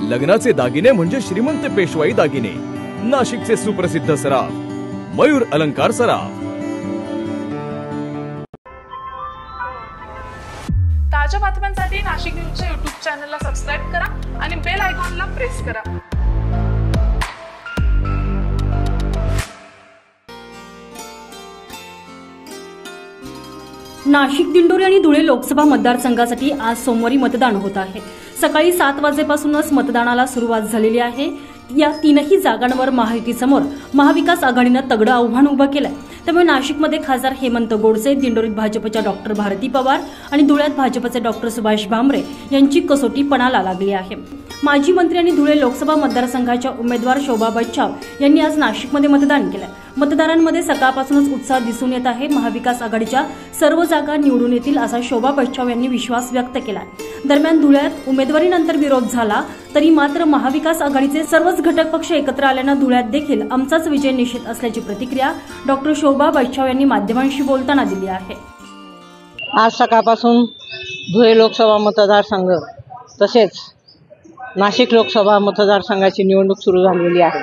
लग्नाचे दागिने म्हणजे श्रीमंत पेशवाई दागिने, नाशिकचे सुप्रसिद्ध सराफ मयूर अलंकार सराफ। ताज्या बातम्यांसाठी नाशिक न्यूजच्या YouTube चॅनलला सबस्क्राइब करा आणि बेल आयकॉनला प्रेस करा। नाशिक, दिंडोरी आणि धुळे लोकसभा मतदारसंघासाठी आज सोमवारी मतदान होत आहे। सकाळी 7 वाजेपासूनच मतदानाला सुरुवात झालेली आहे। या तीनही जागांवर महायुतीसमोर महाविकास आघाडीने तगडं आव्हान उभं केलंय। त्यामुळे नाशिकमध्ये खासदार हेमंत गोडसे, दिंडोरीत भाजपच्या डॉक्टर भारती पवार आणि धुळ्यात भाजपचे डॉक्टर सुभाष भामरे यांची कसोटी पणाला लागली आहे। माजी मंत्री आणि धुळे लोकसभा मतदारसंघाच्या उमेदवार शोभा बच्छाव यांनी आज नाशिकमध्ये मतदान केलं। मतदारांमध्ये सकाळपासूनच उत्साह दिसून येत आहे। महाविकास आघाडीच्या सर्व जागा निवडून येतील असा शोभा बच्छाव यांनी विश्वास व्यक्त केला। दरम्यान धुळ्यात उमेदवारीनंतर विरोध झाला तरी मात्र महाविकास आघाडीचे सर्वच घटक पक्ष एकत्र आल्यानं धुळ्यात देखील आमचाच विजय निश्चित असल्याची प्रतिक्रिया डॉक्टर शोभा बच्छाव यांनी माध्यमांशी बोलताना दिली आहे। आज सकाळपासून धुळे लोकसभा मतदारसंघ तसेच नाशिक लोकसभा मतदारसंघाची निवडणूक सुरू झालेली आहे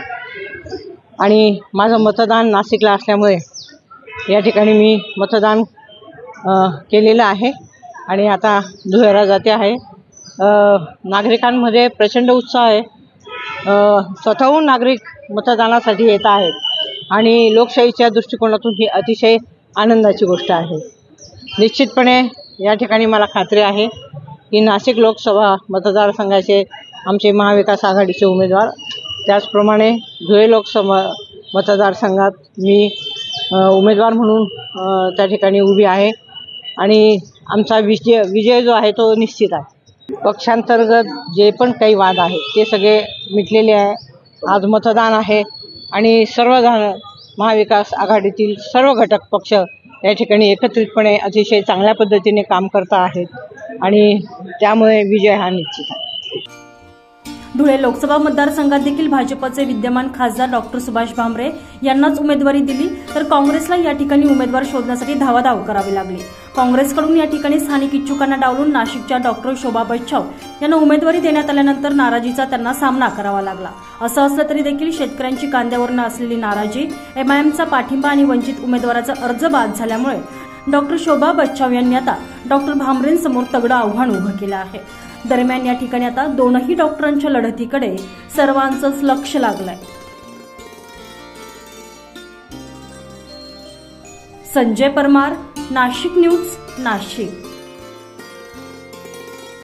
आणि माझं मतदान नाशिकला असल्यामुळे या ठिकाणी मी मतदान केलेलं आहे आणि आता धुळ्याला जाते आहे। नागरिकांमध्ये प्रचंड उत्साह आहे। स्वतःहून नागरिक मतदानासाठी येत आहेत आणि लोकशाहीच्या दृष्टिकोनातून ही अतिशय आनंदाची गोष्ट आहे। निश्चितपणे या ठिकाणी मला खात्री आहे की नाशिक लोकसभा मतदारसंघाचे आमचे महाविकास आघाडीचे उमेदवार, त्याचप्रमाणे धुळे लोकसभा मतदारसंघात मी उमेदवार म्हणून त्या ठिकाणी उभी आहे आणि आमचा विजय जो आहे तो निश्चित आहे। पक्षांतर्गत जे पण काही वाद आहेत ते सगळे मिटलेले आहे। आज मतदान आहे आणि सर्वजण महाविकास आघाडीतील सर्व घटक पक्ष या ठिकाणी एकत्रितपणे अतिशय चांगल्या पद्धतीने काम करत आहेत आणि त्यामुळे विजय हा निश्चित आहे। धुळे लोकसभा मतदारसंघात देखील भाजपचे विद्यमान खासदार डॉक्टर सुभाष भामरे यांनाच उमेदवारी दिली तर काँग्रेसला या ठिकाणी उमेदवार शोधण्यासाठी धावाधाव करावी लागली। काँग्रेसकडून या ठिकाणी स्थानिक इच्छुकांना डावलून नाशिकच्या डॉक्टर शोभा बच्छाव यांना उमेदवारी देण्यात आल्यानंतर नाराजीचा त्यांना सामना करावा लागला। असं असलं तरी देखील शेतकऱ्यांची कांद्यावरून असलेली नाराजी, एमआयएमचा पाठिंबा आणि वंचित उमेदवाराचा अर्ज बाद झाल्यामुळे डॉक्टर शोभा बच्छाव यांनी आता डॉक्टर भामरेंसमोर तगडं आव्हान उभं केलं आहे। दरम्यान या ठिकाणी आता दोनही डॉक्टरांच्या लढतीकडे सर्वांचंच लक्ष लागलंय। संजय परमार, नाशिक न्यूज, नाशिक।